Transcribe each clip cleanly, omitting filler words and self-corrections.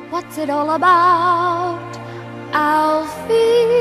What's it all about, Alfie?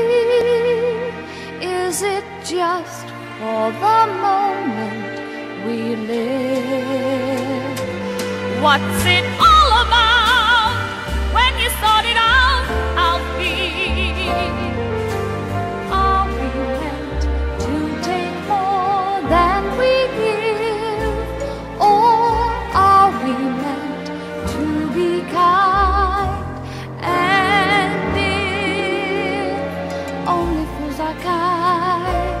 Is it just for the moment we live? What's it all about when you sort it out, Alfie? Are we meant to take more than we give? Or are we meant to be kind? And if only fools are kind,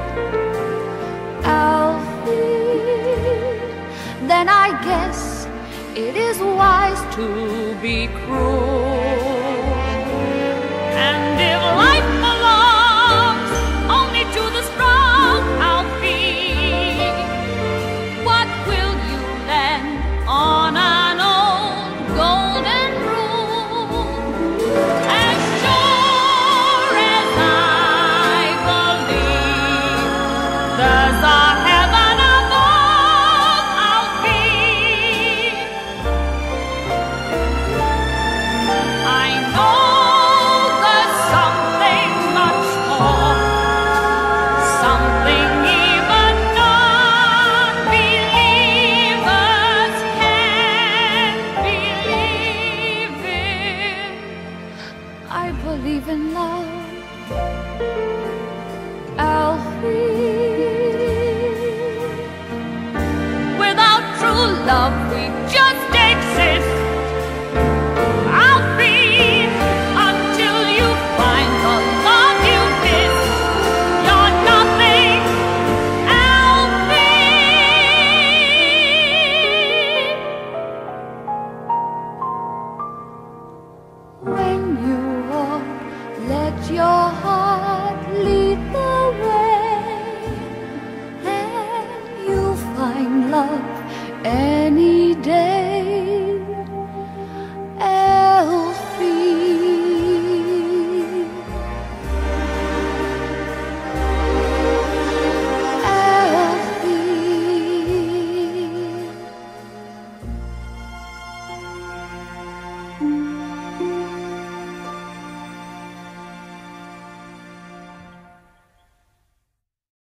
Alfie, then I guess it is wise to be cruel. And if life belongs only to the strong, Alfie, what will you lend on an old golden rule? As sure as I believe there's a heaven above, Alfie, I know there's something much more, something even non-believers can't believe in. I believe in love, Alfie. Without true love,